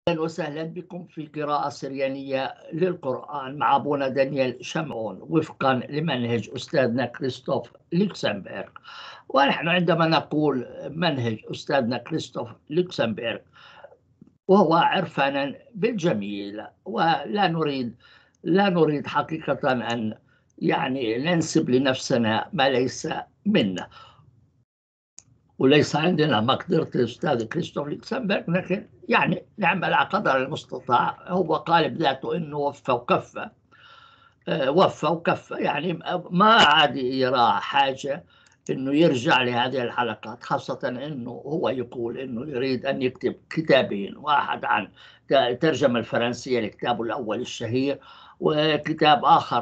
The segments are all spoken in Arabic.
أهلا وسهلا بكم في قراءة سريانية للقرآن مع أبونا دانيال شمعون وفقا لمنهج أستاذنا كريستوف لوكسمبرغ. ونحن عندما نقول منهج أستاذنا كريستوف لوكسمبرغ وهو عرفانا بالجميل، ولا نريد حقيقة أن ننسب لنفسنا ما ليس منا، وليس عندنا مقدرة الأستاذ كريستوف لوكسمبرغ، لكن نعمل على قدر المستطاع. هو قال بذاته إنه وفى وكفى، وفى وكفى، ما عاد يرى حاجة إنه يرجع لهذه الحلقات، خاصة إنه هو يقول إنه يريد أن يكتب كتابين، واحد عن الترجمة الفرنسية لكتابه الأول الشهير، وكتاب آخر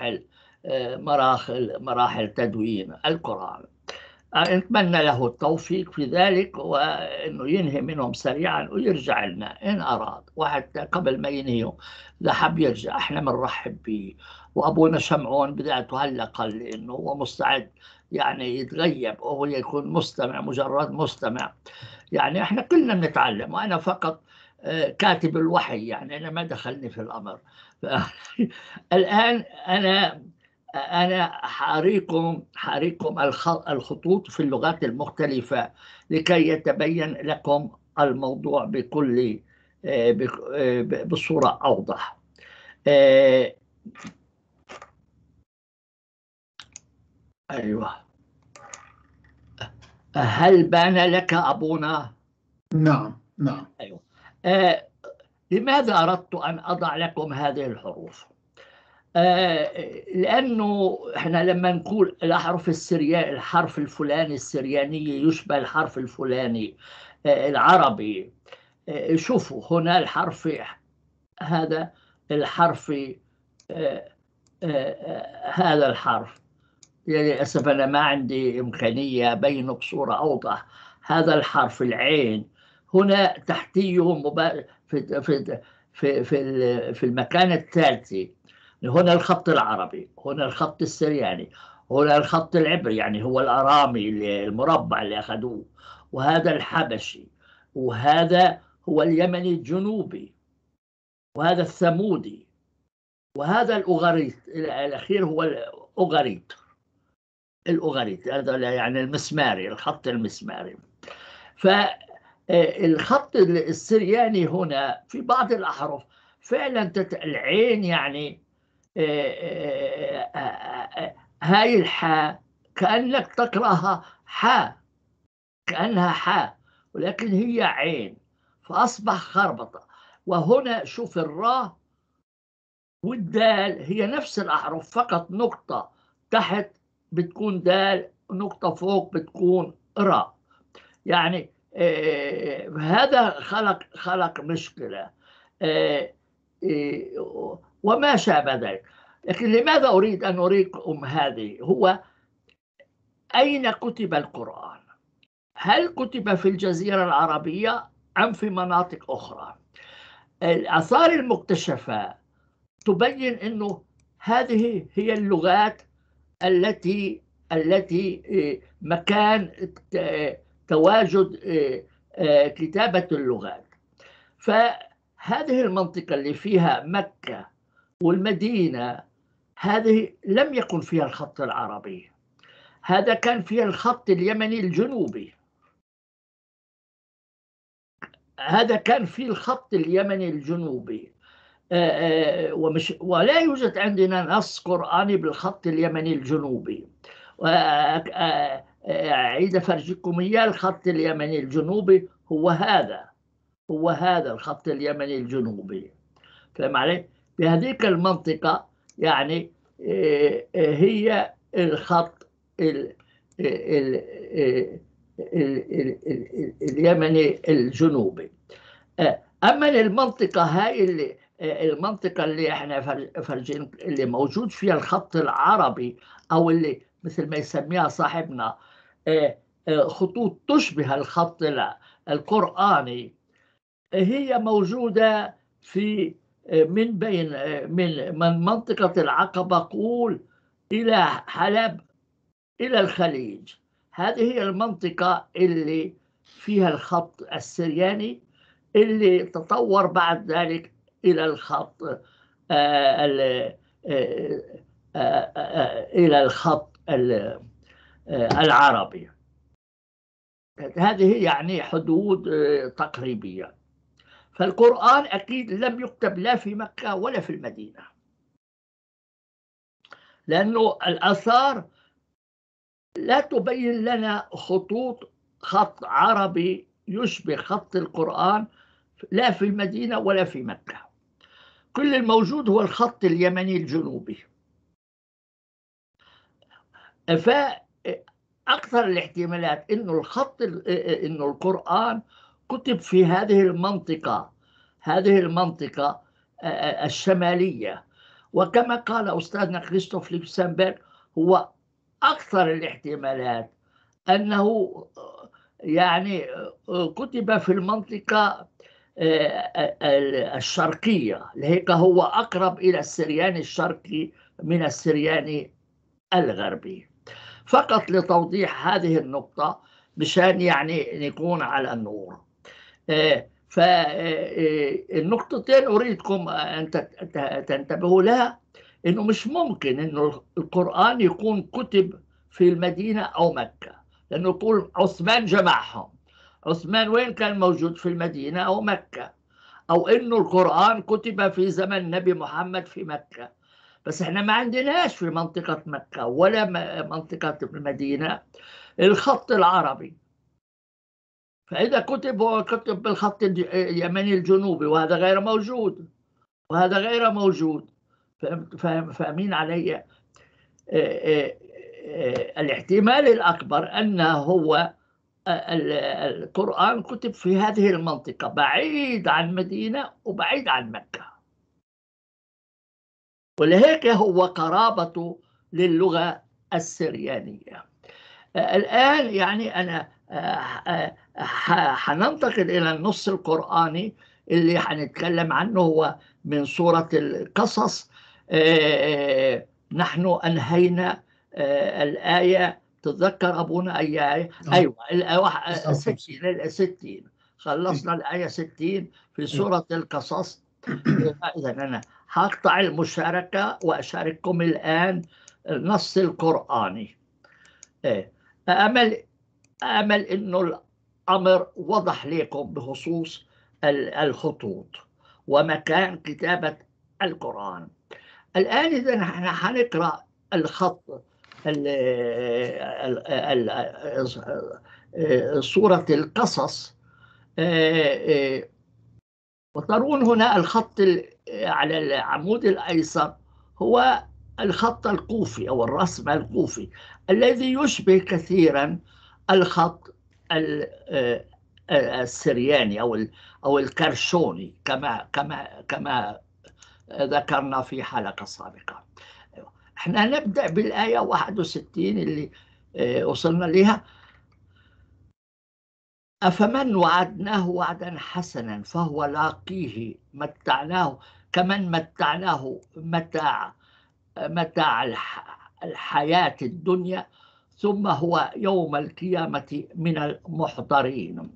مراحل تدوين القرآن. نتمنى له التوفيق في ذلك، وأنه ينهي منهم سريعا ويرجع لنا إن أراد، وحتى قبل ما ينهيهم إذا حب يرجع احنا بنرحب به. وأبونا شمعون بذاته هلا قال لي إنه هو مستعد يتغيب وهو يكون مستمع، مجرد مستمع. احنا كلنا بنتعلم، وأنا فقط كاتب الوحي، أنا ما دخلني في الأمر. الآن أنا حاريكم الخطوط في اللغات المختلفة لكي يتبين لكم الموضوع بصورة أوضح. أيوة، هل بان لك أبونا؟ نعم. أيوة. لماذا أردت أن أضع لكم هذه الحروف؟ لأنه إحنا لما نقول الأحرف السريانية، الحرف الفلاني السرياني يشبه الحرف الفلاني العربي. شوفوا هنا الحرف، هذا الحرف، هذا الحرف، للأسف أنا ما عندي إمكانية أبينه بصورة أوضح. هذا الحرف العين هنا تحتيه في المكان الثالثي. هنا الخط العربي، هنا الخط السرياني، هنا الخط العبري، هو الأرامي المربع اللي أخذوه، وهذا الحبشي، وهذا هو اليمني الجنوبي، وهذا الثمودي، وهذا الأغريط الأخير هو الأغريط. هذا المسماري، الخط المسماري. فالخط السرياني هنا في بعض الأحرف فعلا العين، هاي الحاء كأنك تقرأها حاء، كأنها حاء، ولكن هي عين، فأصبح خربطة. وهنا شوف الراء والدال هي نفس الأحرف، فقط نقطة تحت بتكون دال، نقطة فوق بتكون راء. هذا خلق مشكلة وما شابه ذلك. لكن لماذا أريد أن أريكم هذه؟ هو أين كتب القرآن؟ هل كتب في الجزيرة العربية أم في مناطق أخرى؟ الآثار المكتشفة تبين أنه هذه هي اللغات التي مكان تواجد كتابة اللغات. فهذه المنطقة اللي فيها مكة والمدينة، هذه لم يكن فيها الخط العربي، هذا كان فيها الخط اليمني الجنوبي، هذا كان فيه الخط اليمني الجنوبي. ولا يوجد عندنا نص قرآني بالخط اليمني الجنوبي. أعيد أفرجيكم إياه، الخط اليمني الجنوبي هو هذا الخط اليمني الجنوبي. فهم علي؟ بهذيك المنطقة هي الخط اليمني الجنوبي. أما المنطقة هاي المنطقة اللي احنا فرجين اللي موجود فيها الخط العربي، أو اللي مثل ما يسميها صاحبنا خطوط تشبه الخط القرآني، هي موجودة في من بين من منطقة العقبة قول إلى حلب إلى الخليج. هذه هي المنطقة اللي فيها الخط السرياني اللي تطور بعد ذلك إلى الخط إلى الخط العربي. هذه يعني حدود تقريبية. فالقرآن أكيد لم يكتب لا في مكة ولا في المدينة، لأنه الآثار لا تبين لنا خط عربي يشبه خط القرآن لا في المدينة ولا في مكة. كل الموجود هو الخط اليمني الجنوبي. فأكثر الاحتمالات إنه إنه القرآن كتب في هذه المنطقة الشمالية. وكما قال أستاذنا كريستوف لوكسمبورغ، هو أكثر الاحتمالات أنه يعني كتب في المنطقة الشرقية، لهيك هو أقرب إلى السرياني الشرقي من السرياني الغربي. فقط لتوضيح هذه النقطة مشان يعني نكون على النور. فالنقطتين أريدكم أن تنتبهوا لها، إنه مش ممكن إنه القرآن يكون كتب في المدينة أو مكة، لأنه يقول عثمان جمعهم. عثمان وين كان موجود، في المدينة أو مكة؟ أو إنه القرآن كتب في زمن النبي محمد في مكة، بس إحنا ما عندناش في منطقة مكة ولا منطقة المدينة الخط العربي. فإذا كتب، هو كتب بالخط اليمني الجنوبي، وهذا غير موجود، فاهمين علي؟ الاحتمال الأكبر أنه هو القرآن كتب في هذه المنطقة، بعيد عن مدينة وبعيد عن مكة، ولهيك هو قرابته للغة السريانية. الآن يعني أنا حننتقل إلى النص القرآني اللي حنتكلم عنه، هو من سورة القصص. نحن أنهينا الآية، تتذكر أبونا أي آية؟ أيوة، الآية 60. خلصنا الآية 60 في سورة القصص. إذا أنا هقطع المشاركة وأشارككم الآن النص القرآني. أمل إنه الأمر وضح لكم بخصوص الخطوط ومكان كتابة القرآن. الآن إذا نحن هنقرأ الخط سورة القصص، وترون هنا الخط على العمود الأيسر هو الخط الكوفي أو الرسم الكوفي، الذي يشبه كثيرا الخط السرياني أو الكرشوني كما ذكرنا في حلقة سابقة. احنا نبدأ بالآية 61 اللي وصلنا لها. أفمن وعدناه وعدا حسنا فهو لاقيه متعناه كمن متعناه متاع الحياة الدنيا ثم هو يوم القيامة من المحضرين.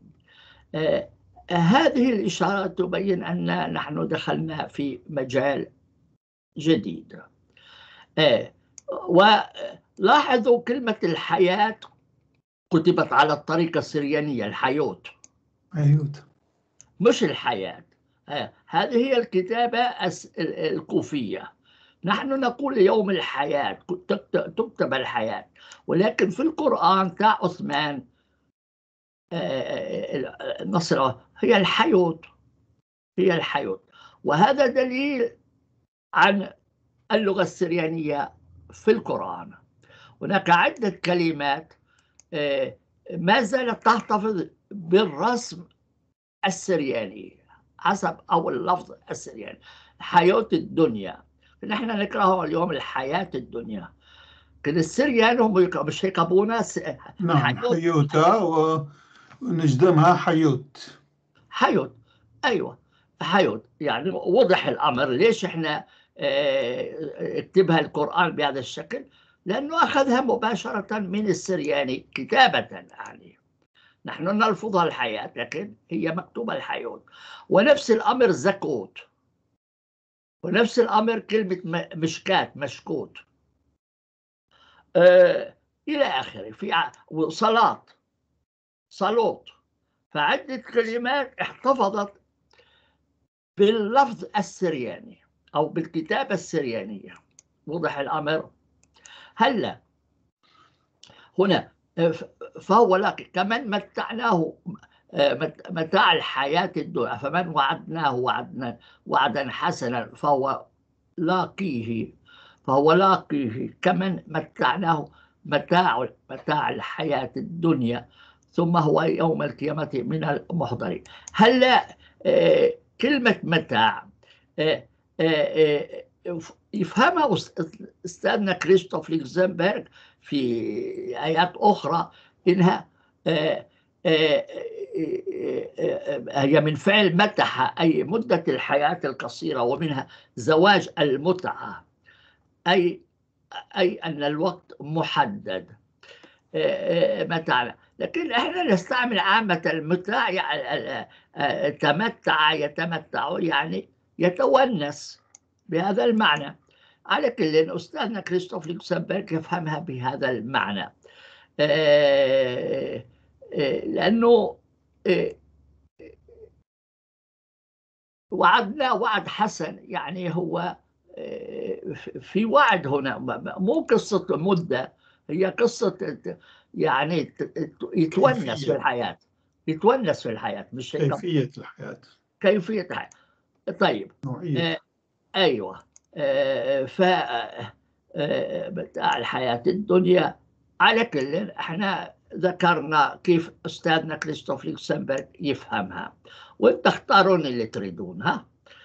هذه الإشارة تبين أن نحن دخلنا في مجال جديد. ولاحظوا كلمة الحياة كتبت على الطريقة السريانية، الحيوت، مش الحياة. هذه هي الكتابة الكوفية. نحن نقول يوم الحياة، تكتب الحياة، ولكن في القرآن تاع عثمان النصر هي الحيوت، وهذا دليل عن اللغة السريانية في القرآن. هناك عدة كلمات ما زالت تحتفظ بالرسم السرياني حسب أول اللفظ السرياني، حياة الدنيا. نحن نكرهه اليوم الحياة الدنيا، لكن السريان هم مش هيك أبونا؟ نعم، حيوتا ونجدمها حيوت. أيوة حيوت، يعني وضح الأمر. ليش إحنا اكتبها القرآن بهذا الشكل؟ لأنه أخذها مباشرة من السرياني كتابة يعني. نحن نلفظها الحياة لكن هي مكتوبة الحيوت. ونفس الأمر زكوت، ونفس الأمر كلمة مشكات مشكوت إلى آخره. في وصلاة صلوت. فعدة كلمات احتفظت باللفظ السرياني أو بالكتابة السريانية. وضح الأمر. هلا هنا فهو لك كمن متعناه متاع الحياة الدنيا، فمن وعدناه وعدا حسنا فهو لاقيه كمن متعناه متاع الحياة الدنيا ثم هو يوم القيامة من المحضرين. هلا كلمة متاع يفهمها أستاذنا كريستوف ليكزنبرغ في آيات أخرى إنها هي من فعل متح، أي مدة الحياة القصيرة، ومنها زواج المتعة، أي أن الوقت محدد متعنا. لكن احنا نستعمل عامة المتاع، تمتع يتمتع يعني يتونس بهذا المعنى. على كل أستاذنا كريستوف ليكسنبرغ يفهمها بهذا المعنى، لأنه وعدنا وعد حسن، يعني هو في وعد هنا، مو قصة مدة، هي قصة يعني يتونس في الحياة، يتونس في الحياة، مش كيفية الحياة. كيفية الحياة. طيب أيوة. بتاع الحياة الدنيا. على كل احنا ذكرنا كيف أستاذنا كريستوف ليكسنبرغ يفهمها، وانت اختارون اللي تريدونها.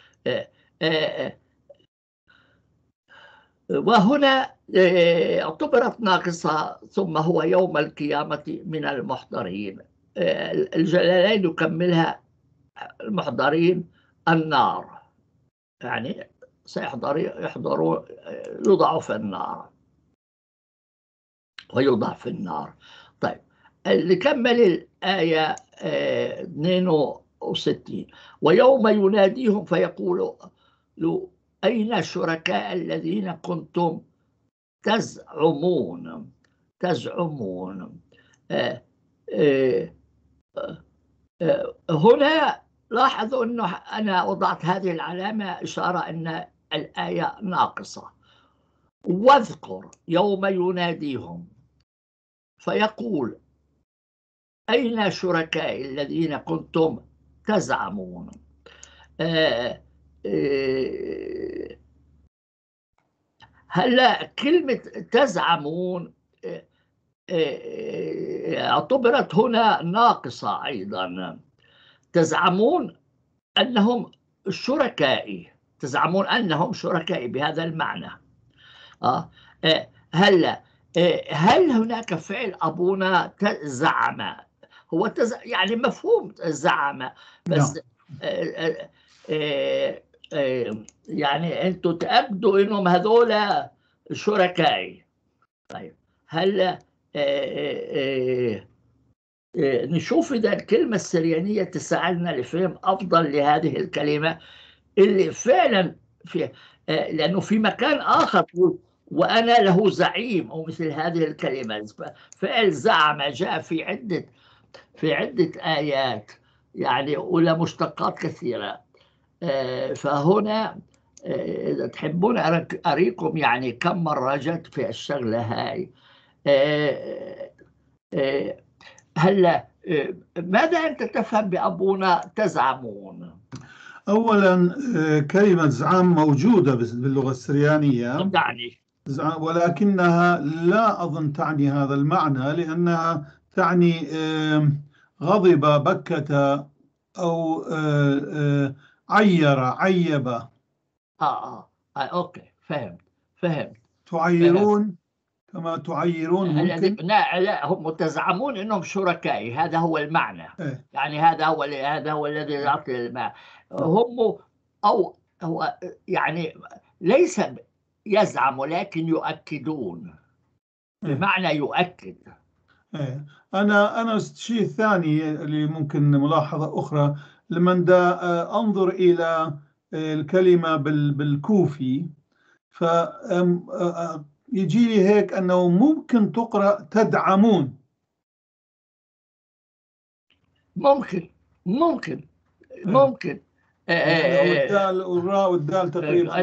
وهنا اعتبرت ناقصة ثم هو يوم القيامة من المحضرين. الجلالين يكملها المحضرين النار، يعني يحضروا يوضعوا في النار ويوضع في النار. طيب اللي كمل الآية 62 ويوم يناديهم فيقول أين الشركاء الذين كنتم تزعمون هنا لاحظوا أنه أنا وضعت هذه العلامة إشارة أن الآية ناقصة. واذكر يوم يناديهم فيقول أين شركائي الذين كنتم تزعمون. هلا كلمة تزعمون اعتبرت هنا ناقصة أيضا. تزعمون أنهم شركائي، تزعمون أنهم شركائي بهذا المعنى. هلا هل هناك فعل أبونا زعم؟ هو يعني مفهوم زعم، بس يعني أنتم تأكدوا إنهم هذول شركائي. طيب هلا نشوف إذا الكلمة السريانية تساعدنا لفهم أفضل لهذه الكلمة اللي فعلا في لأنه في مكان آخر وأنا له زعيم أو مثل هذه الكلمة. فعل زعم جاء في عدة آيات يعني ولا مشتقات كثيرة. فهنا إذا تحبون أريكم يعني كم مرة جت في الشغلة هاي. هلا ماذا أنت تفهم بأبونا تزعمون؟ أولا كلمة زعام موجودة باللغة السريانية تعني، ولكنها لا أظن تعني هذا المعنى، لأنها تعني غضب بكة أو عيب. أوكي فهمت. تعيرون كما تعيرون ممكن. لا هم متزعمون انهم شركائي، هذا هو المعنى. يعني هذا هو الذي يعطي المعنى. هم او هو يعني ليس يزعم ولكن يؤكدون، بمعنى يؤكد. إيه. أنا الشيء الثاني اللي ممكن ملاحظة أخرى لما دا أنظر إلى الكلمة بالكوفي فيجي لي هيك أنه ممكن تقرأ تدعمون. ممكن لأنه الدال والراء والدال تقريبا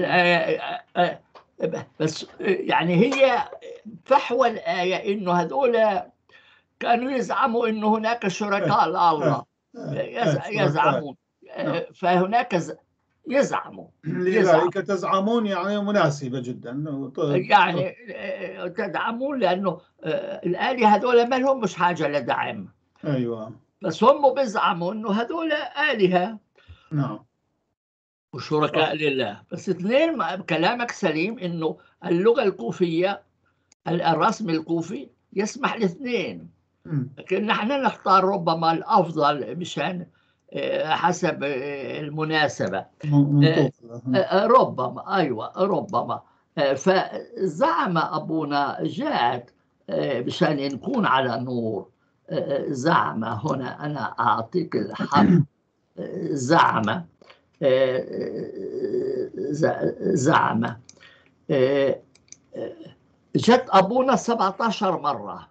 بس يعني هي فحوى الآية إنه هذول كانوا يزعموا إنه هناك شركاء لله، يزعمون. فهناك يزعموا لذلك تزعمون يعني مناسبة جدا، يعني تدعمون لأنه الآلهة هذول ما لهم مش حاجة لدعم. أيوة. بس هم بيزعموا إنه هذول آلهة. نعم. وشركاء لله. بس اثنين، كلامك سليم إنه اللغة الكوفية الرسم الكوفي يسمح لاثنين، لكن نحن نختار ربما الأفضل مشان حسب المناسبة. ربما، أيوة ربما. فزعم أبونا جاد مشان نكون على نور. زعم هنا أنا أعطيك الحق. زعم زعم جت أبونا 17 مرة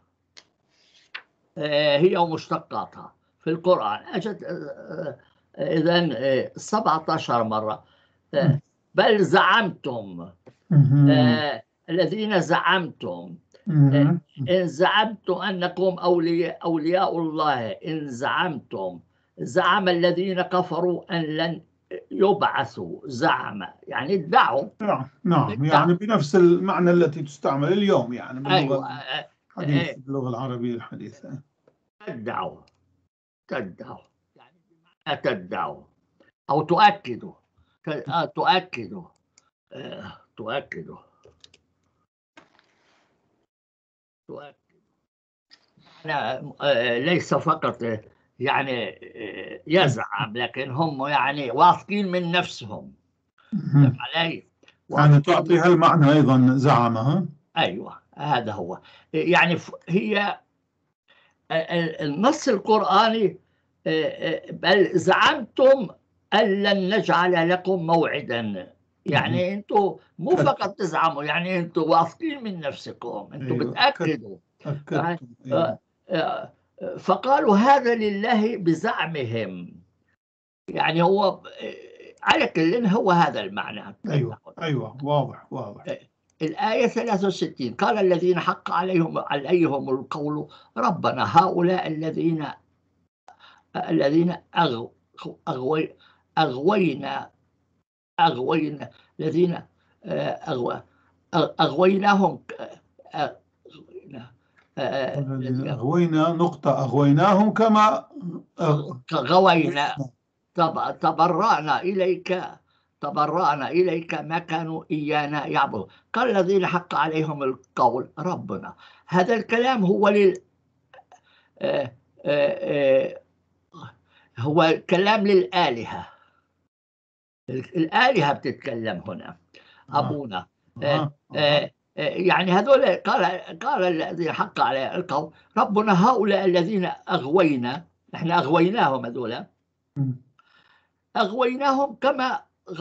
هي ومشتقاتها في القرآن. أجت إذن 17 مرة. بل زعمتم الذين زعمتم، إن زعمتم أنكم أولياء الله، إن زعمتم. زعم الذين كفروا أن لن يبعثوا. زعم يعني ادعوا. نعم يعني بنفس المعنى التي تستعمل اليوم يعني باللغة الحديثة، باللغة العربية الحديثة. تدعوا يعني بمعنى تدعوا أو تؤكدوا. تؤكدوا ليس فقط يعني يزعم، لكن هم يعني واثقين من نفسهم. علي يعني تعطي هالمعنى أيضا زعمها. أيوة هذا هو. يعني هي النص القرآني بل زعمتم أن لن نجعل لكم موعدا. يعني أنتم مو فقط تزعموا، يعني أنتم واثقين من نفسكم، أنتم بتأكدوا. فقالوا هذا لله بزعمهم. يعني هو على كل هو هذا المعنى. أيوة واضح. الآية 63 قال الذين حق عليهم القول ربنا هؤلاء الذين أغوينا الذين أغويناهم. أغوينا نقطة أغويناهم كما غوينا. تبرأنا إليك ما كانوا إيانا يعبدون. قال الذين حق عليهم القول ربنا. هذا الكلام هو هو كلام للآلهة. الآلهة بتتكلم هنا. أبونا يعني هذول قال الذين حق عليهم القول ربنا هؤلاء الذين أغوينا. احنا أغويناهم هذول. أغويناهم كما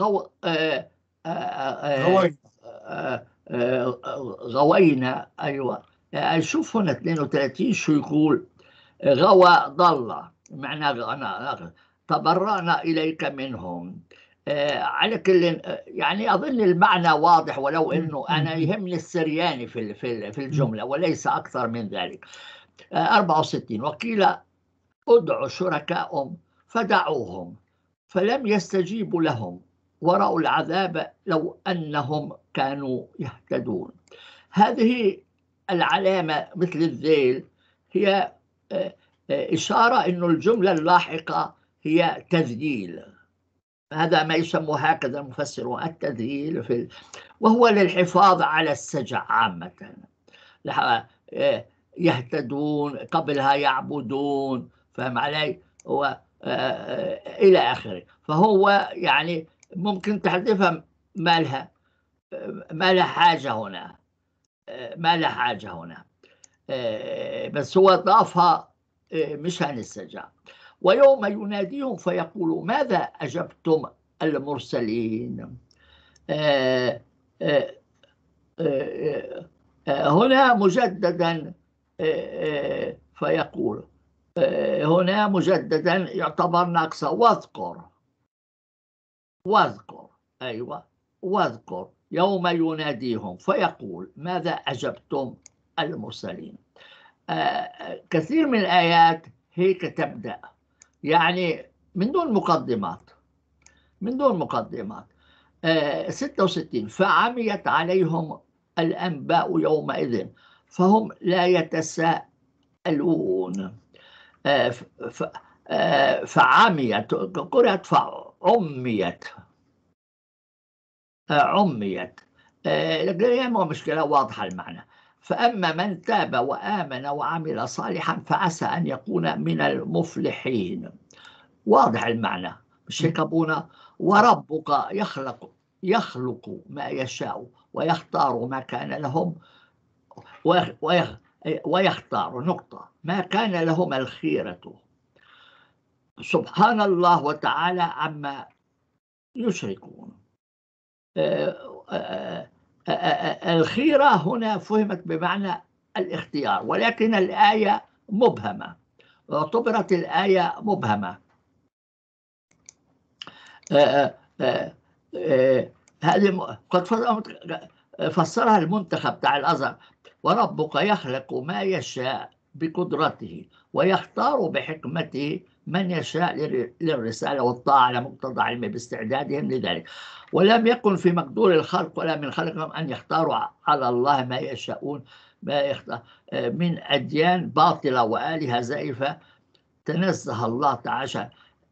غوينا. أيوة. شوف هنا 32 شو يقول. غوى ضل معنى تبرأنا إليك منهم. على كل يعني أظن المعنى واضح، ولو أنه أنا يهمني السرياني في الجملة وليس أكثر من ذلك. 64 وقيل ادعوا شركاءهم فدعوهم فلم يستجيبوا لهم ورأوا العذاب لو أنهم كانوا يهتدون. هذه العلامة مثل الذيل هي إشارة أنه الجملة اللاحقة هي تذييل. هذا ما يسمى هكذا المفسرون التذييل وهو للحفاظ على السجع عامة. يهتدون قبلها يعبدون، فهم علي؟ إلى آخره. فهو يعني ممكن تحذفها ما لها حاجة هنا. بس هو ضافها مشان السجع. ويوم يناديهم فيقول ماذا أجبتم المرسلين. هنا مجددا فيقول هنا مجددا يعتبر ناقصة واذكر أيوة واذكر يوم يناديهم فيقول ماذا أجبتم المرسلين. كثير من الآيات هيك تبدأ، يعني من دون مقدمات 66 فعميت عليهم الأنباء يومئذ فهم لا يتساءلون. فعميت قرأت فعميت لكن هي مو مشكلة، واضحة المعنى. فأما من تاب وآمن وعمل صالحا فعسى أن يكون من المفلحين. واضح المعنى، مش هيك أبونا؟ وربك يخلق ما يشاء ويختار ما كان لهم ويختار نقطة ما كان لهم الخيرة. سبحان الله وتعالى عما يشركون. الخيرة هنا فهمت بمعنى الاختيار، ولكن الآية مبهمة، اعتبرت الآية مبهمة. هذه قد فسرها المنتخب بتاع الأزهر. وربك يخلق ما يشاء بقدرته ويختار بحكمته من يشاء للرسالة والطاعة على مقتضى علمه باستعدادهم لذلك، ولم يكن في مقدور الخلق ولا من خلقهم أن يختاروا على الله ما يشاءون من أديان باطلة وآلهة زائفة تنزه الله تعالى.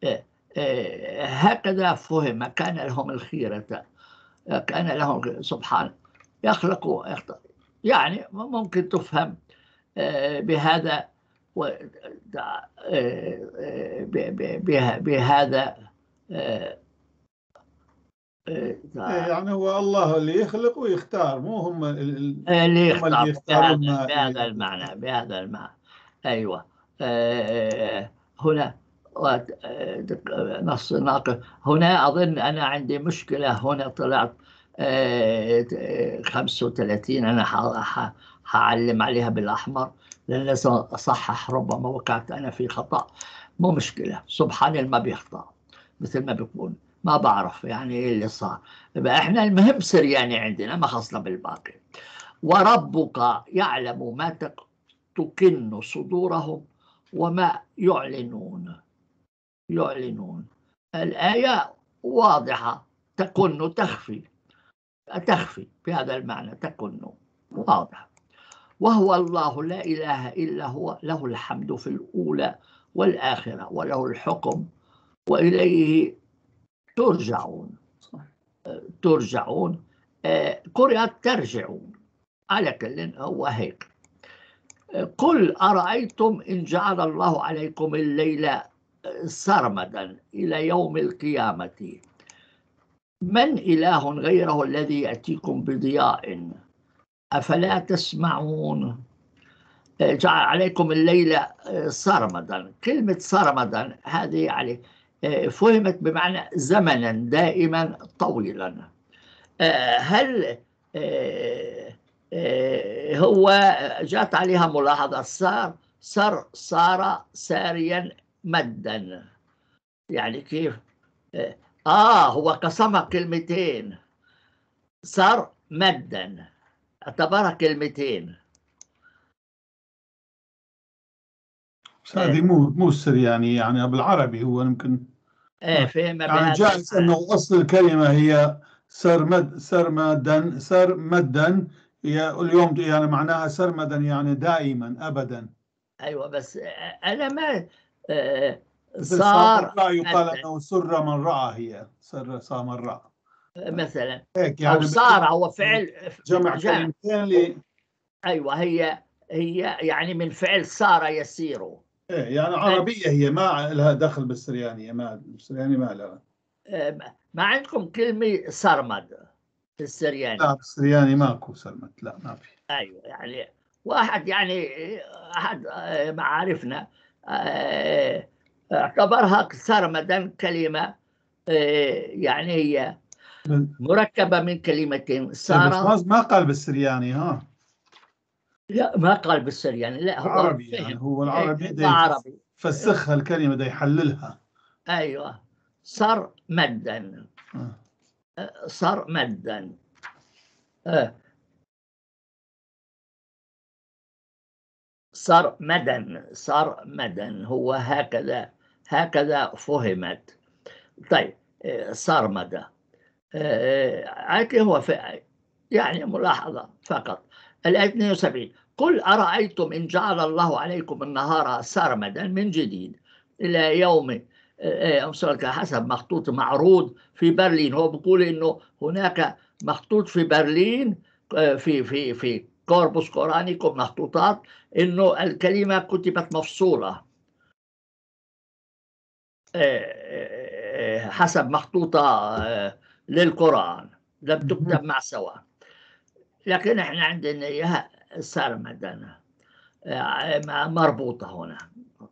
هكذا فهم كان لهم الخيرة، كان لهم سبحانه يخلق يعني ممكن تفهم بهذا بهذا يعني هو الله اللي يخلق ويختار، مو هم اللي يختارون بهذا المعنى. أيوة. هنا نص ناقص. هنا أظن أنا عندي مشكلة، هنا طلعت 35 أنا حعلم عليها بالأحمر لأن لازم أصحح، ربما وقعت أنا في خطأ، مو مشكلة. سبحان ما بيخطأ مثل ما بيكون، ما بعرف يعني إيه اللي صار. يبقى إحنا المهم سرياني عندنا، ما خصنا بالباقي. وربك يعلم ما تكن صدورهم وما يعلنون. الآية واضحة، تكن تخفي بهذا المعنى، تكن واضحة. وهو الله لا إله إلا هو له الحمد في الأولى والآخرة وله الحكم وإليه ترجعون. قرأت ترجعون، على كل هو هيك. قل أرأيتم إن جعل الله عليكم الليل سرمدا إلى يوم القيامة من إله غيره الذي يأتيكم بضياء أفلا تسمعون. جعل عليكم الليل سرمدا، كلمة سرمدا هذه يعني فهمت بمعنى زمنا دائما طويلا. هل هو جاءت عليها ملاحظة صار ساريا مدا، يعني كيف؟ هو قسمها كلمتين، صار مدا، اعتبرها كلمتين. بس هذه مو سرياني، يعني بالعربي هو يمكن فهم يعني جائز انه اصل الكلمه هي سرمدا هي اليوم، يعني معناها سرمدا يعني دائما ابدا. ايوه بس انا ما صار يقال انه سر من راى، هي صار من راى مثلا هيك يعني، او صار هو فعل جمع كلمتين ايوه هي يعني من فعل صار يسير. يعني عربيه، هي ما لها دخل بالسريانيه، السرياني ما لها. ما عندكم كلمه سرمد في السرياني؟ لا بالسرياني ماكو سرمد، لا ما في. ايوه يعني واحد يعني أحد معارفنا اعتبرها سرمدا كلمة يعني هي مركبة من كلمتين، بس سارة. ما قال بالسرياني ها؟ لا ما قال بالسرياني، لا هو عربي فهم. يعني، هو العربي هو ده عربي. يفسخها الكلمة، ده يحللها. أيوة، صار مدا. صار مدا. صار مدا هو هكذا فهمت. طيب صار مدى هو يعني ملاحظة فقط. الآية 72: قل أرأيتم إن جعل الله عليكم النهار سرمدا من جديد إلى يوم حسب مخطوط معروض في برلين. هو بيقول إنه هناك مخطوط في برلين في كوربوس كورانيكوم مخطوطات إنه الكلمة كتبت مفصولة حسب مخطوطة للقرآن، لم تكتب مع سوا، لكن احنا عندنا اياها سرمدا مربوطة هنا.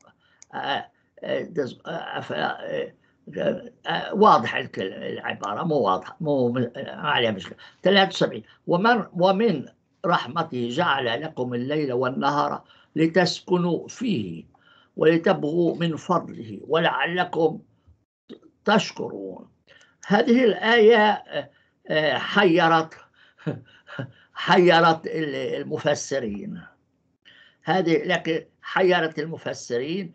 واضح العبارة، مو واضحة، مو عليها مشكلة. 73: ومن رحمته جعل لكم الليل والنهار لتسكنوا فيه ولتبغوا من فضله ولعلكم تشكرون. هذه الآية حيرت المفسرين. هذه لكن حيرت المفسرين.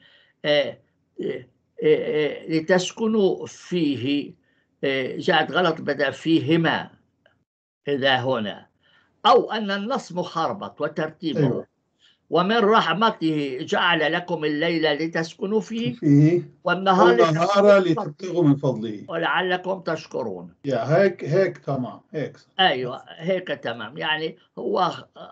لتسكنوا فيه جاءت غلط، بدأ فيهما إذا هنا، أو أن النص مخربط وترتيبه. أيوة. ومن رحمته جعل لكم الليل لتسكنوا فيه والنهار لتبتغوا من فضله ولعلكم تشكرون. يا هيك تمام، هيك أيوة هيك تمام. يعني هو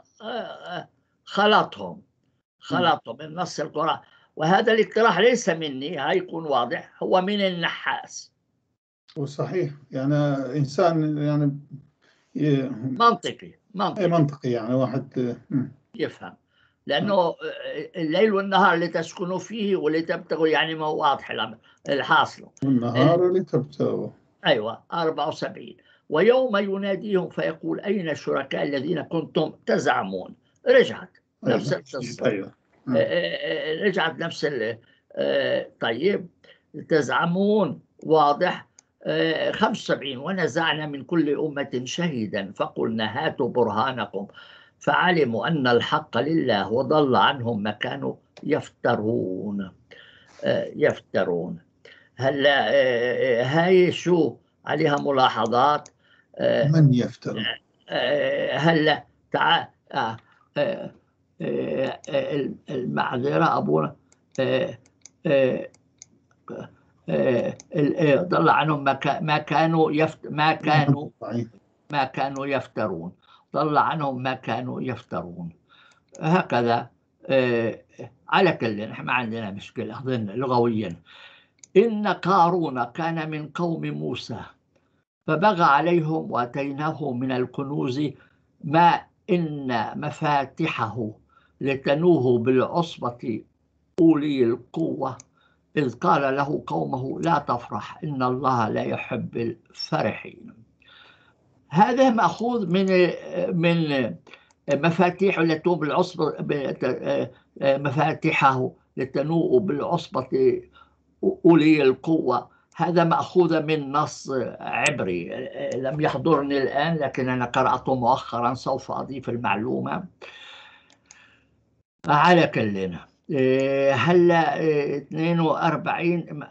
خلطهم النص القرآن. وهذا الاقتراح ليس مني، هاي يكون واضح، هو من النحاس. وصحيح يعني إنسان يعني منطقي يعني واحد يفهم، لأنه الليل والنهار لتسكنوا فيه ولتبتغوا، يعني ما واضح الحاصل. والنهار لتبتغوا. أيوة 74: ويوم يناديهم فيقول أين الشركاء الذين كنتم تزعمون. رجعت نفس القصة. أيوة. رجعت نفس طيب تزعمون واضح. 75: ونزعنا من كل أمة شهيدا فقلنا هاتوا برهانكم فعلموا أن الحق لله وضل عنهم ما كانوا يفترون. هلا هاي شو عليها ملاحظات. من يفترون. هلا تعال المعذرة أبونا ضل عنهم ما كانوا يفترون. ضل عنهم ما كانوا يفترون. هكذا. على كل نحن ما عندنا مشكلة أظن لغويا. إن قارون كان من قوم موسى فبغى عليهم واتيناه من الكنوز ما إن مفاتحه لتنوه بالعصبة أولي القوة إذ قال له قومه لا تفرح إن الله لا يحب الفرحين. هذا مأخوذ من مفاتيح لتنوء بالعصبة، مفاتحه لتنوء بالعصبة أولي القوة. هذا مأخوذ من نص عبري لم يحضرني الآن، لكن أنا قرأته مؤخرا، سوف أضيف المعلومة. على كلنا هلا 42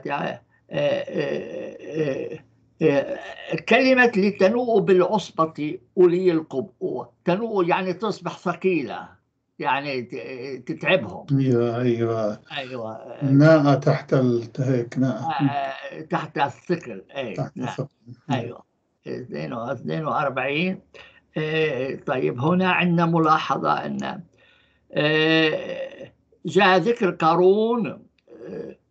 كلمة لتنوء بالعصبة أولي القوة، تنوء يعني تصبح ثقيلة، يعني تتعبهم. أيوة أيوة ناء تحت هيك تحت الثقل. تحت الثقل. أيوة 42. طيب هنا عندنا ملاحظة أن جاء ذكر قارون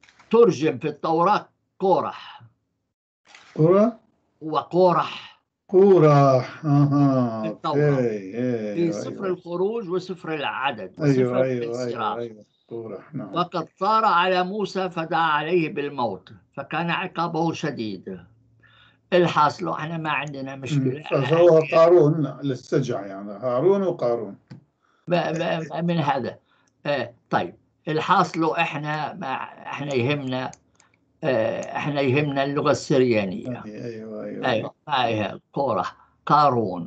ترجم في التوراة كورح. قرى وقورح قورح. في التوراة، اوكي. في ايوه سفر ايوه الخروج وسفر العدد ايوه وسفر ايوه ايوه الانصراف. ايوه قورح، نعم. وقد ثار على موسى فدعا عليه بالموت فكان عقابه شديد. الحاصل احنا ما عندنا مشكلة فهو قارون للسجع، يعني هارون وقارون. من هذا. طيب، الحاصل احنا ما احنا يهمنا، احنا يهمنا اللغة السريانية. ايوه ايوه ايوه. ايوه، هاي كورح، قارون.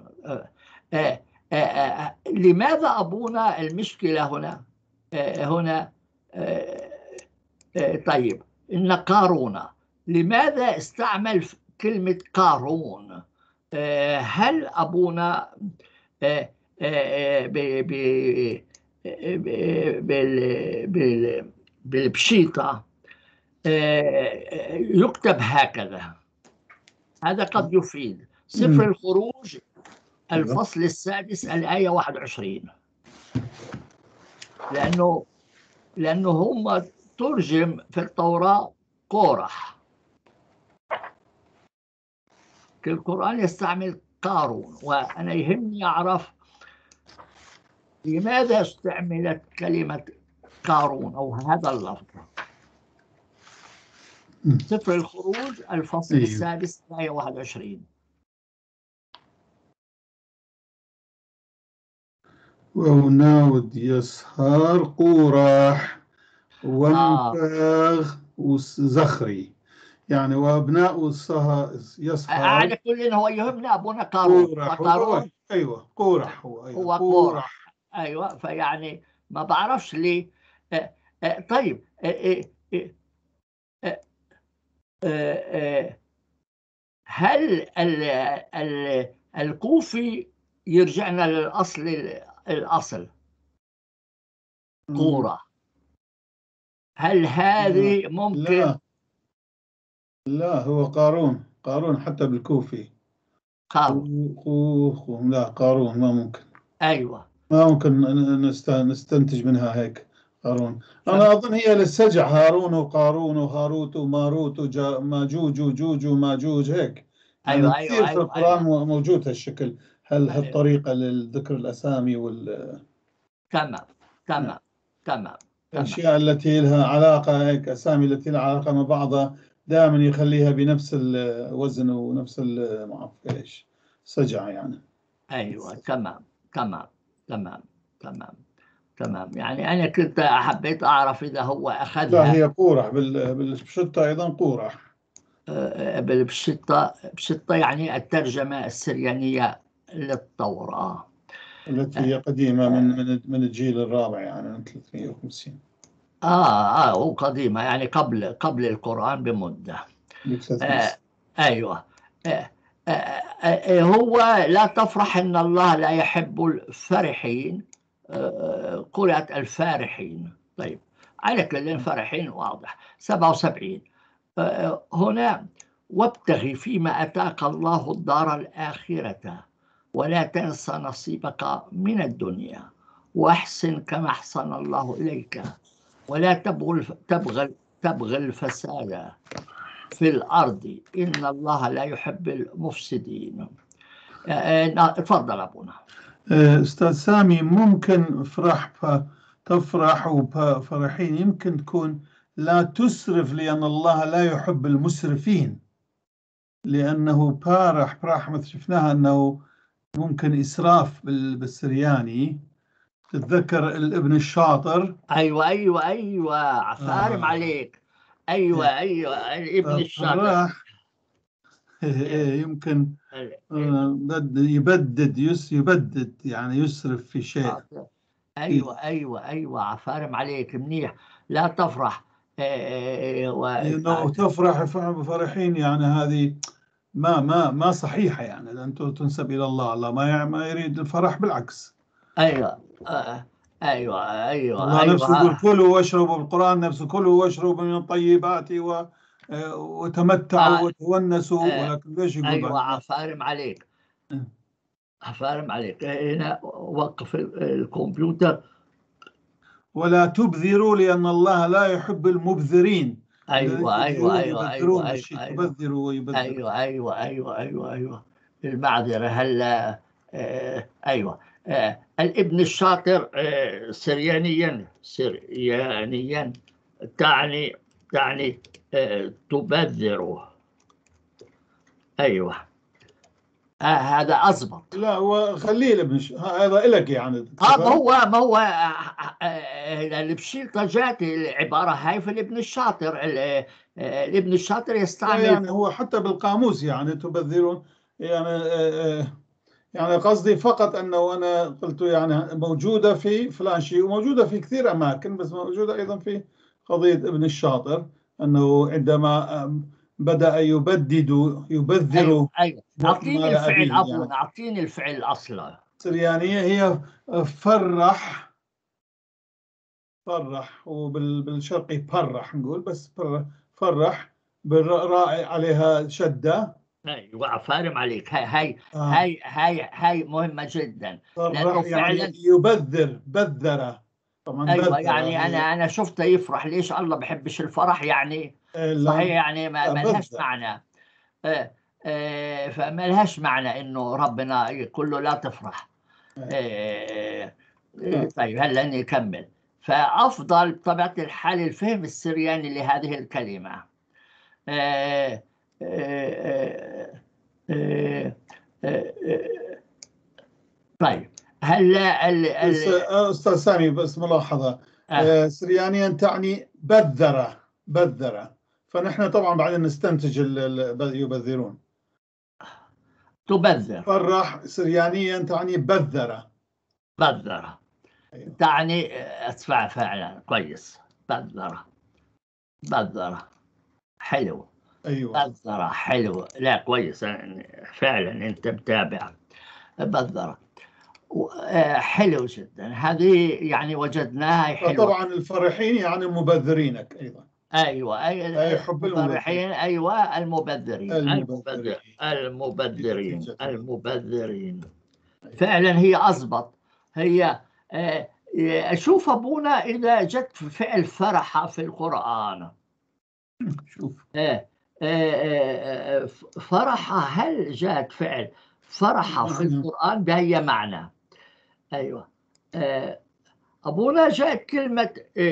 لماذا ابونا المشكلة هنا؟ هنا آه، طيب، إن قارون، لماذا استعمل كلمة قارون؟ هل أبونا بالبشيطة يكتب هكذا؟ هذا قد يفيد. سفر أمم، الخروج ايوه. الفصل السادس الآية 21، لأنه هم ترجم في التوراة قورح، في القرآن يستعمل قارون. وأنا يهمني أعرف لماذا استعملت كلمة قارون أو هذا اللفظ. أمم، سفر الخروج الفصل ايوه. السادس آية 21. وناود يسهر قورح آه ومفاغ وزخري، يعني وابناء يسهر. على كل هو يهمنا أبونا قارون، قورح هو، وقارون ايوه قورح هو، ايوه هو قورح. قورح. أيوة، فيعني ما بعرفش ليه. طيب، آه، هل الكوفي يرجعنا للأصل، الأصل أمم، قورة؟ هل لا هذه ممكن؟ لا لا، هو قارون، قارون حتى بالكوفي. قارون. لا، قارون ما ممكن. أيوة. ما ممكن نستنتج منها هيك قارون. فم... أنا أظن هي للسجع، هارون وقارون وهاروت وماروت وماجوج وجوج وماجوج هيك. يعني أيوة كثير أيوة في أيوة القرآن أيوة موجود هالشكل، أيوة. هالطريقة للذكر الأسامي تمام تمام تمام تمام. والأشياء التي لها علاقة، هيك أسامي التي لها علاقة مع بعضها دائما يخليها بنفس الوزن ونفس ما أعرف إيش، سجع يعني. أيوة تمام تمام تمام تمام تمام. يعني أنا كنت حبيت أعرف إذا هو لا، أخذها هي قورح بالشتى أيضا قورح، بشطة، يعني الترجمة السريانية للتوراة. التي هي قديمة من الجيل الرابع، يعني من 350 وقديمة، يعني قبل القرآن بمدة. ب آه 300. أيوة. آه هو لا تفرح إن الله لا يحب الفرحين. قرأت الفارحين. طيب، على كل الفرحين واضح. 77 هنا: وابتغ فيما أتاك الله الدار الآخرة ولا تنس نصيبك من الدنيا وأحسن كما أحسن الله إليك ولا تبغ الفساد في الأرض إن الله لا يحب المفسدين. تفضل أبونا. أستاذ سامي، ممكن تفرح وفرحين، يمكن تكون لا تسرف لأن الله لا يحب المسرفين، لأنه براح مثل شفناها أنه ممكن إسراف بالسرياني. تتذكر الابن الشاطر. أيوة أيوة أيوة، فارم آه عليك. أيوة أيوة، ابن الشاطر. فالراح أيوة يمكن ابن يبدد، يعني يسرف في شيء. الشاطر. أيوة أيوة أيوة، فارم عليك منيح. لا تفرح. لأنه تفرح فرحين، يعني هذه ما صحيحة، يعني لأن تنسب إلى الله. الله ما يريد الفرح، بالعكس. أيوة أيوة أيوة الله نفسه يقول أيوة كلوا واشربوا، بالقرآن نفسه كلوا واشربوا من الطيبات وتمتعوا آه وتونسوا، ولكن ليش يقول بعد أيوة، ذلك؟ عفارم عليك. عفارم عليك. هنا وقف الكمبيوتر. ولا تبذروا لأن الله لا يحب المبذرين، الذين أيوة أيوة يبذرون أيوة أيوة يبذرون أيوة بالشيء، أيوة تبذروا ويبذر. أيوة أيوة أيوة أيوة أيوة المعذرة. هلا أيوة. الابن الشاطر سريانيا تعني تبذره. أيوة. هذا أضبط. لا هو خليه هذا إلك يعني ما هو البسيطة جات العبارة هاي في الابن الشاطر. الابن الشاطر لا يستعمل يعني هو حتى بالقاموس يعني تبذرون يعني يعني قصدي فقط أنه أنا قلت يعني موجودة في فلان شيء وموجودة في كثير أماكن، بس موجودة أيضا في قضية ابن الشاطر أنه عندما بدأ يبذر أيوة. أعطيني مال الفعل أبيه أبونا، يعني. أعطيني الفعل أصلا. سريانية هي فرح، وبالشرقي فرح نقول، بس فرح بالراء عليها شدة. ايوه، فاهم عليك. آه. هاي مهمه جدا، لانه فرح يعني فعلا. بذر طبعا ايوه، بذر يعني هي انا شفته يفرح. ليش الله بحبش الفرح يعني؟ صحيح، لا يعني لا ما لهاش بذر. معنى. فما لهاش معنى انه ربنا يقول له لا تفرح. آه، طيب هلا نكمل. فافضل بطبيعه الحال الفهم السرياني لهذه الكلمه. آه، آه، آه، آه، طيب هلا بس أستاذ سامي بس ملاحظة، آه سريانيا تعني بذر، فنحن طبعا بعدين نستنتج يبذرون. تبذر. فرح سريانيا تعني بذر. بذر أيوه. تعني ادفع فعلا كويس. بذر. بذر حلو. أيوه. بذر حلو. لا كويس، فعلا انت متابع. بذر حلو جدا. هذه يعني وجدناها حلوه. فطبعا الفرحين يعني مبذرينك أيضا، ايوه، أي حب المبذرين. المفرحين. ايوه، المبذرين. المبذرين المبذرين بنتيجة المبذرين. أيوه. فعلا هي أضبط. هي أشوف أبونا إذا جت فعل فرح في القرآن. شوف فرح، هل جاءت فعل فرح في نعم. القرآن بهي معنى؟ أيوة. أبونا جاءت كلمة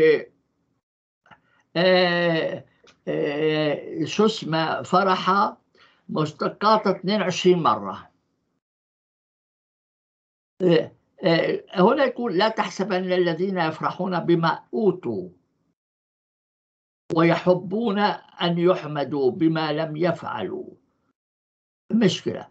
شو اسمه فرح مشتقات 22 مرة. هنا يقول لا تحسبن الذين يفرحون بما أوتوا ويحبون أن يحمدوا بما لم يفعلوا. مشكلة.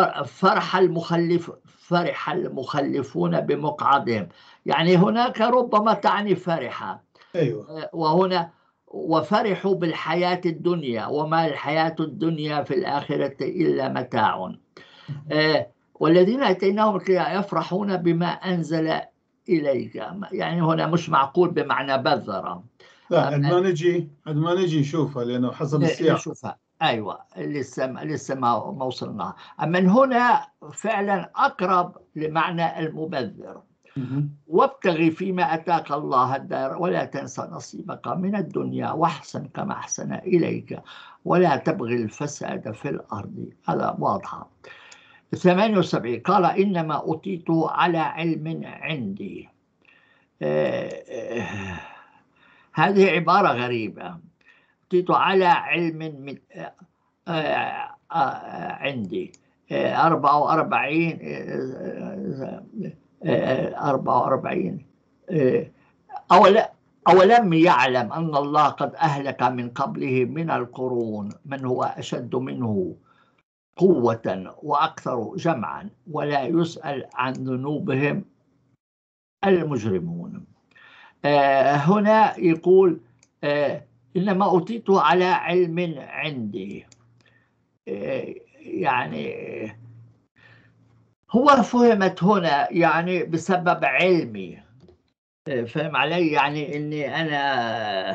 فرح المخلفون بمقعدهم. يعني هناك ربما تعني فرحة، أيوه. وهنا وفرحوا بالحياة الدنيا وما الحياة الدنيا في الآخرة إلا متاع. والذين أتيناهم الكتاب يفرحون بما أنزل إليك. يعني هنا مش معقول بمعنى بذر. لا عندما نجي نشوفها لأنه حسب السياق. نشوفها. أيوة، لسه ما وصلنا. أما هنا فعلا أقرب لمعنى المبذر. وابتغي فيما أتاك الله الدار ولا تنسى نصيبك من الدنيا واحسن كما أحسن إليك ولا تبغي الفساد في الأرض. هذا واضحة. 78 قال إنما أوتيته على علم عندي. هذه عبارة غريبة. أوتيته على علم من عندي. 44 44 أولم يعلم أن الله قد أهلك من قبله من القرون من هو أشد منه قوة وأكثر جمعا ولا يسأل عن ذنوبهم المجرمون. هنا يقول إنما أوتيته على علم عندي. يعني هو فهمت هنا يعني بسبب علمي. فهم علي؟ يعني إني أنا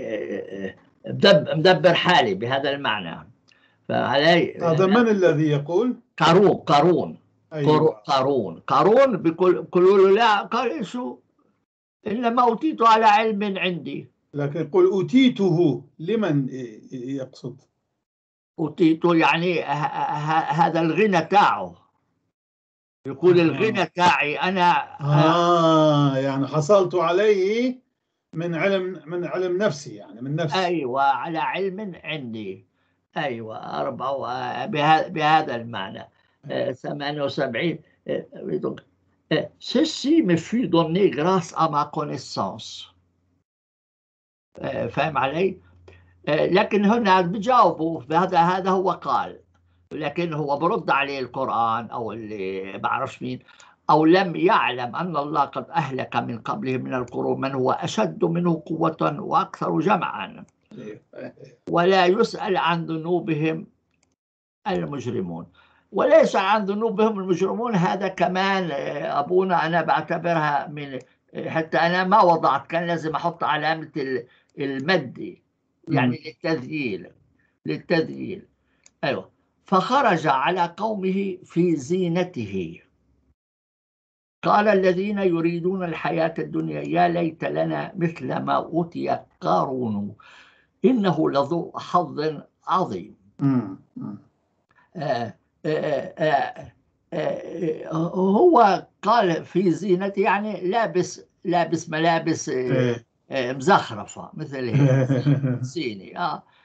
مدبر حالي بهذا المعنى. فعلي هذا من الذي يقول؟ قارون. أيوة. قارون بيقولوا له لا. قال شو؟ إنما أوتيته على علم عندي. لكن يقول أوتيته لمن يقصد؟ أوتيته يعني هذا الغنى تاعه، يقول الغنى تاعي أنا. يعني حصلت عليه من علم نفسي، يعني من نفسي. أيوة، على علم عندي. أيوة، 4 بهذا المعنى. 78. Donc, ceci me fut donné grâce à ma connaissance. فاهم علي؟ لكن هنا بجاوبوا هذا هو قال، لكن هو برد عليه القرآن أو اللي بعرفش مين، أو لم يعلم أن الله قد أهلك من قبله من القرون من هو أشد منه قوة وأكثر جمعا ولا يسأل عن ذنوبهم المجرمون. ولا يسأل عن ذنوبهم المجرمون، هذا كمان أبونا أنا بعتبرها من، حتى أنا ما وضعت، كان لازم أحط علامة المد يعني للتذييل. أيوة. فخرج على قومه في زينته، قال الذين يريدون الحياة الدنيا يا ليت لنا مثل ما أوتي قارون إنه لذو حظ عظيم. هو قال في زينته يعني لابس ملابس مزخرفة مثل هيك زيني.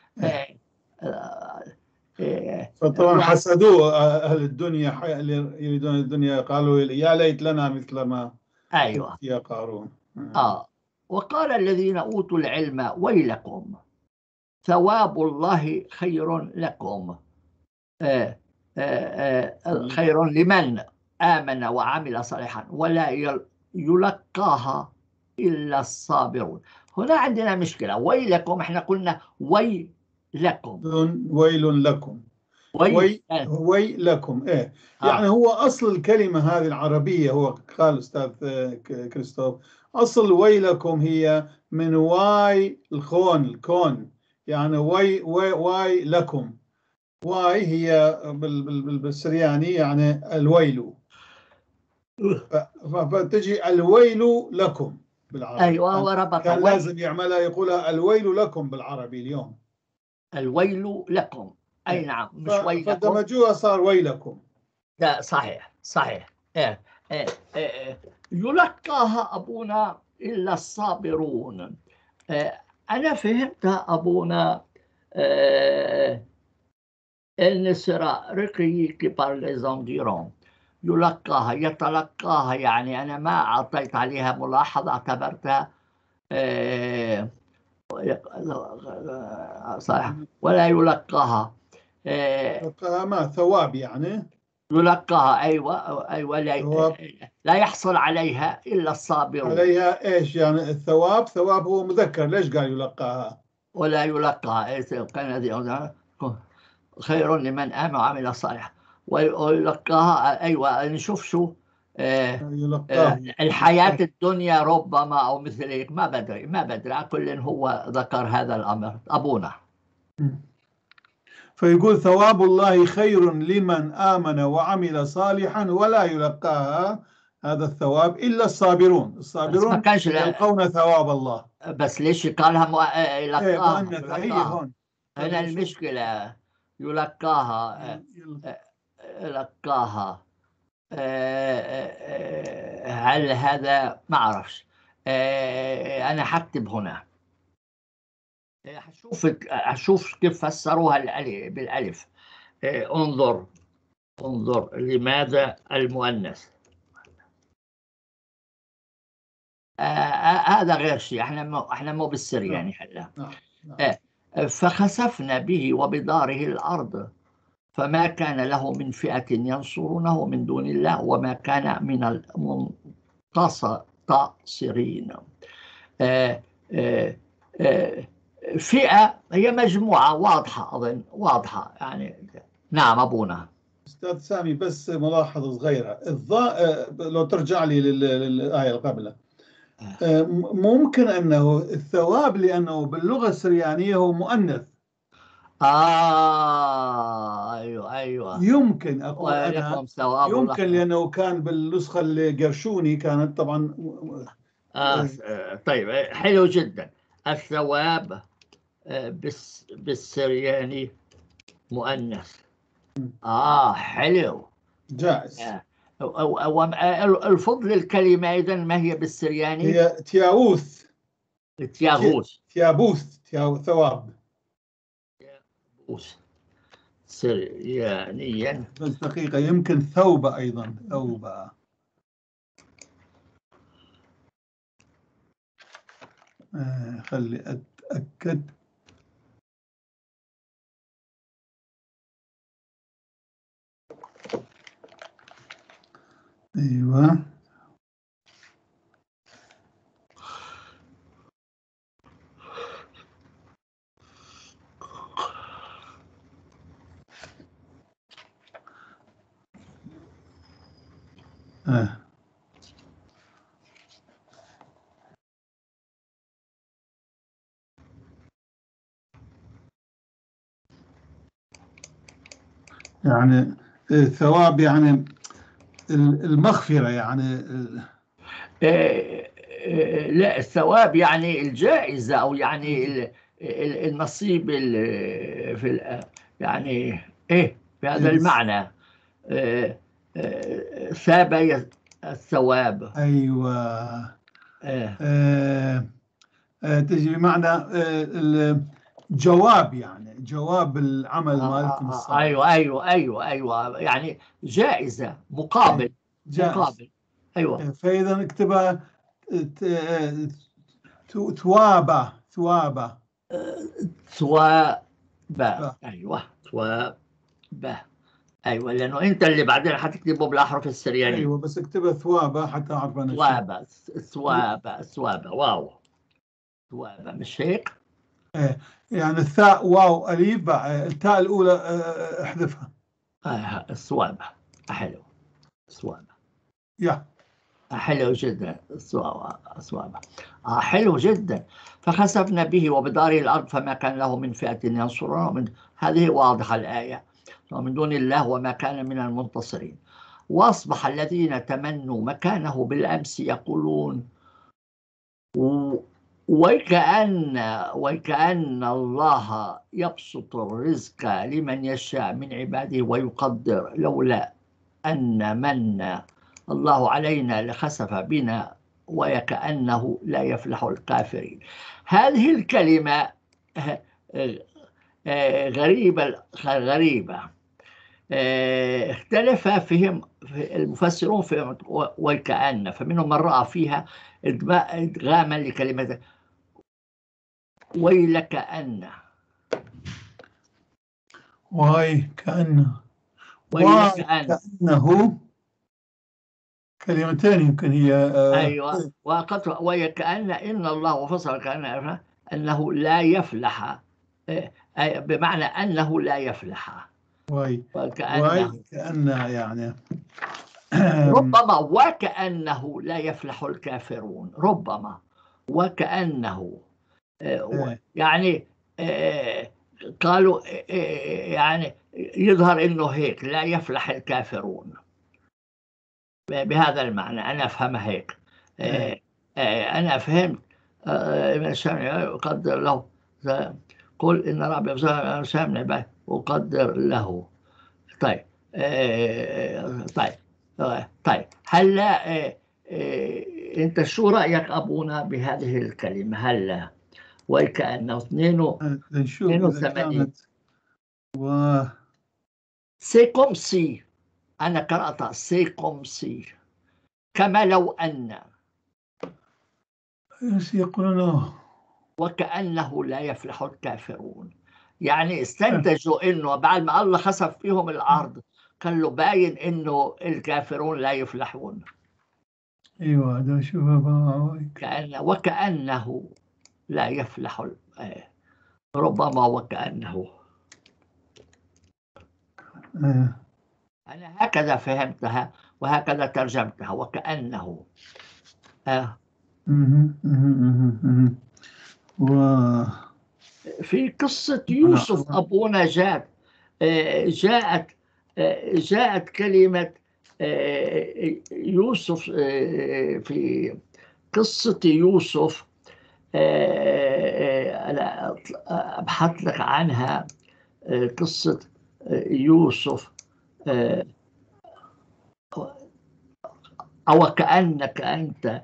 فطبعا حسدوه أهل الدنيا اللي يريدون الدنيا، قالوا يا ليت لنا مثل ما أيوة أوتي قارون. وقال الذين أوتوا العلم ويلكم ثواب الله خير لكم، خير لمن آمن وعمل صالحا ولا يلقاها إلا الصابرون. هنا عندنا مشكلة، ويلكم، احنا قلنا ويلكم، ويل لكم، ويلكم. يعني هو أصل الكلمة هذه العربية، هو قال أستاذ كريستوف، أصل ويلكم هي من واي الكون، يعني واي لكم. واي هي بالسرياني يعني الويل، فتجي الويل لكم بالعربي. أيوة، وربط كان لازم يعملها، يقولها الويل لكم بالعربي اليوم. الويل لكم، أي نعم، مش ويلكم، فدمجوها صار ويلكم. لا صحيح. يلقاها أبونا إلا الصابرون. أنا فهمتها أبونا elle ne sera recueillie que par les endurants. يتلقاها يعني أنا ما أعطيت عليها ملاحظة، اعتبرتها صح. ولا يلقاها ما ثواب يعني يلقاها. أيوة لا يحصل عليها إلا الصابرون. عليها إيش يعني الثواب؟ ثواب هو مذكر، ليش قال يلقاها؟ ولا يلقاها كان خير لمن آمن وعمل صالحا ويلقاها. أيوة، نشوف شو الحياة الدنيا ربما أو مثل هيك، ما بدري كل هو ذكر هذا الأمر أبونا. فيقول ثواب الله خير لمن آمن وعمل صالحا ولا يلقاها هذا الثواب إلا الصابرون يلقون ثواب الله. بس ليش قالها يلقاها مؤنث؟ هي هون هنا المشكلة، يلقاها هل هذا ما أعرفش. أنا حكتب هنا، هشوف كيف فسروها بالألف. انظر لماذا المؤنث. هذا غير شيء، احنا مو بالسر يعني هلا. فخسفنا به وبداره الأرض فما كان له من فئة ينصرونه من دون الله وما كان من المنتصرين. فئة هي مجموعة واضحة، أظن واضحة يعني. نعم أبونا. أستاذ سامي، بس ملاحظة صغيرة، لو ترجع لي للآية اللي قبلها، ممكن أنه الثواب لأنه باللغة السريانية هو مؤنث. أيوة يمكن أقول أنا يمكن لأنه كان بالنسخة القرشوني كانت طبعا. طيب، حلو جدا. الثواب بالسرياني مؤنث. حلو. جائز. الفضل الكلمة إذا ما هي بالسرياني؟ هي تياوث. تياغوث. تيابوث. ثواب. تياغوث سريانيا. بس دقيقة، يمكن ثوبة أيضا. ثوبة. خلي أتأكد. أيوة. يعني ثواب، يعني المغفرة يعني. لا، الثواب يعني الجائزة، أو يعني النصيب يعني بهذا المعنى. ثاب الثواب. أيوة. تجي بمعنى الجواب، يعني جواب العمل مالكم الصالح. أيوة، يعني جائزة، مقابل. جائز. مقابل. أيوة. فإذا نكتبها ثوابة. ثوابة. أيوة، ثوابة. أيوة، لأنه أنت اللي بعدين حتكتبه بالأحرف السريانية. أيوة، بس اكتبها ثوابة حتى أعرف أنا. ثوابة واو. ثوابة، مش هيك؟ يعني الثاء واو أليف، التاء الأولى احذفها. الثوابة. حلو. الثوابة. يا حلو جدا. الثوابة. حلو جدا. فخسفنا به وبداره الأرض فما كان له من فئة ينصرونه من. هذه واضحة الآية. ومن دون الله وما كان من المنتصرين. وأصبح الذين تمنوا مكانه بالأمس يقولون وكأن الله يبسط الرزق لمن يشاء من عباده ويقدر لولا أن من الله علينا لخسف بنا وكأنه لا يفلح الكافرين. هذه الكلمة غريبة. اختلف فيهم المفسرون في وكأن، فمنهم من رأى فيها إدغاما لكلمة ويلك أن. وكأنه كلمتين يمكن هي. أيوة، وكأن إن الله وفصل كأن أنه لا يفلح، بمعنى أنه لا يفلح. وكأن يعني ربما وكأنه لا يفلح الكافرون. ربما وكأنه يعني قالوا يعني يظهر إنه هيك لا يفلح الكافرون بهذا المعنى. أنا أفهمها هيك. أنا فهمت. يقدر له. قل إن ربي سامع وقدر له. طيب. طيب هلا أنت شو رأيك أبونا بهذه الكلمة؟ هلا وكأنه 82 سيكمسي. أنا قرأتها سيكمسي كما لو أن. يقولون وكأنه لا يفلح الكافرون. يعني استنتجوا إنه بعد ما الله خسف فيهم الأرض كان له باين إنه الكافرون لا يفلحون. أيوة، هذا شوفها وكأنه لا يفلح. ربما وكأنه. أنا هكذا فهمتها وهكذا ترجمتها. وكأنه. في قصة يوسف أبونا جاءت كلمة يوسف في قصة يوسف. أنا أبحث لك عنها. قصة يوسف أو كأنك أنت.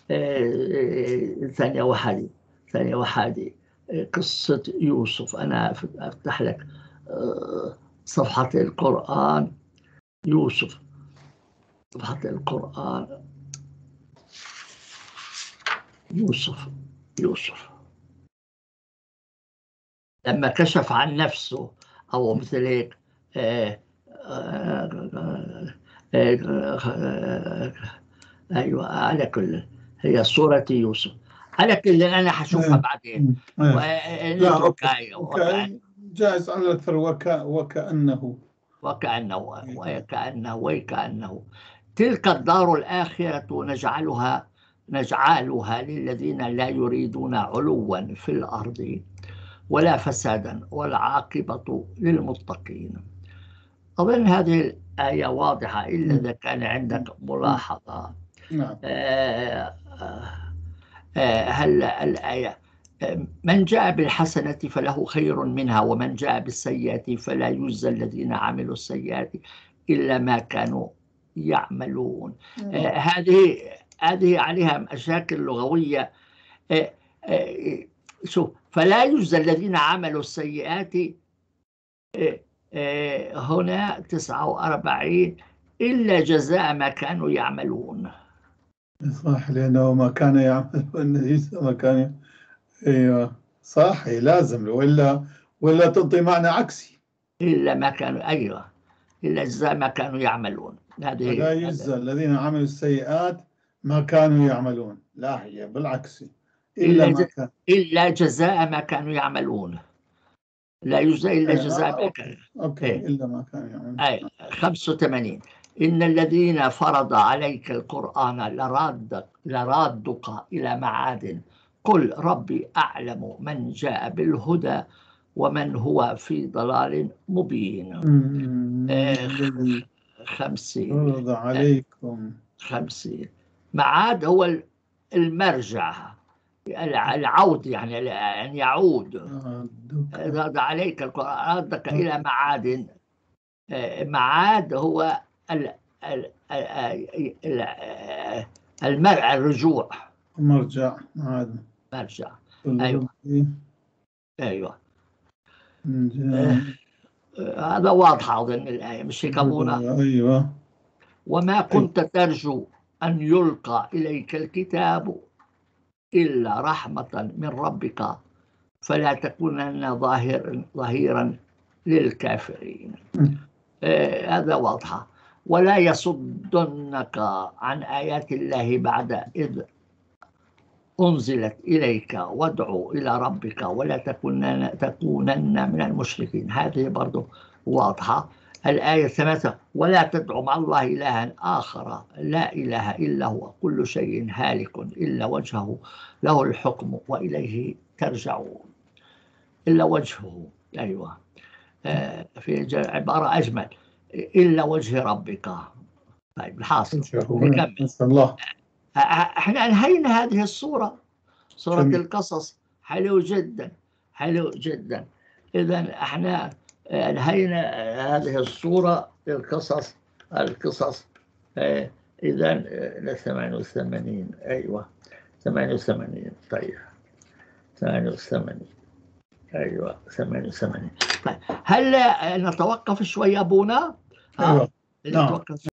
ثانية واحدة قصة يوسف. أنا أفتح لك صفحة القرآن. يوسف، صفحة القرآن. يوسف لما كشف عن نفسه أو مثل هيك أيوة، على كل هي صورة يوسف. على كل أنا حشوفها بعدين. لا أوكي. جائز على الأكثر وكأنه تلك الدار الآخرة نجعلها للذين لا يريدون علوا في الأرض ولا فسادا والعاقبة للمتقين. أظن هذه الآية واضحة إلا إذا كان عندك ملاحظة. هلا الآية من جاء بالحسنة فله خير منها ومن جاء بالسيئة فلا يجزى الذين عملوا السيئات إلا ما كانوا يعملون. هذه عليها مشاكل لغوية. شوف، فلا يجزى الذين عملوا السيئات هنا 49 إلا جزاء ما كانوا يعملون. صح، لأنه ما كان يعمل ما كان. أيوة صح، لازم ولا تعطي معنى عكسي. إلا ما كانوا، أيوة، إلا جزاء ما كانوا يعملون. لا يجزى الذين عملوا السيئات ما كانوا يعملون، لا هي بالعكس، إلا جزاء ما كانوا يعملون. لا يجزى إلا جزاء ما كانوا. أوكي. إلا ما كانوا يعملون. 85 إن الذين فرض عليك القرآن لرادك إلى معاد قل ربي أعلم من جاء بالهدى ومن هو في ضلال مبين. 50 فرض عليكم 50 معاد هو المرجع، العود، يعني أن يعود. رد عليك القرآن ردك إلى معاد. معاد هو الرجوع، مرجع. أيوة. هذا واضح أظن الآية، مش هيك أبونا؟ أيوة. وما كنت ترجو أن يلقى إليك الكتاب إلا رحمة من ربك فلا تكونن ظهيرا للكافرين. هذا واضحة. ولا يصدنك عن آيات الله بعد إذ أنزلت إليك وادعو إلى ربك ولا تكونن من المشركين. هذه برضو واضحة. الآية 3 ولا تدعو مع الله إلها آخر لا إله إلا هو كل شيء هالك إلا وجهه له الحكم وإليه ترجعون. إلا وجهه، أيوة، في عبارة أجمل، إلا وجه ربك. طيب الحاصل نكمل. الله. احنا انهينا هذه الصورة، صورة القصص. حلو جدا، حلو جدا. إذا احنا انهينا هذه الصورة القصص. إذا 88. أيوة 88. طيب 88. أيوة 88. طيب هل نتوقف شوي أبونا؟ أيوة. نعم.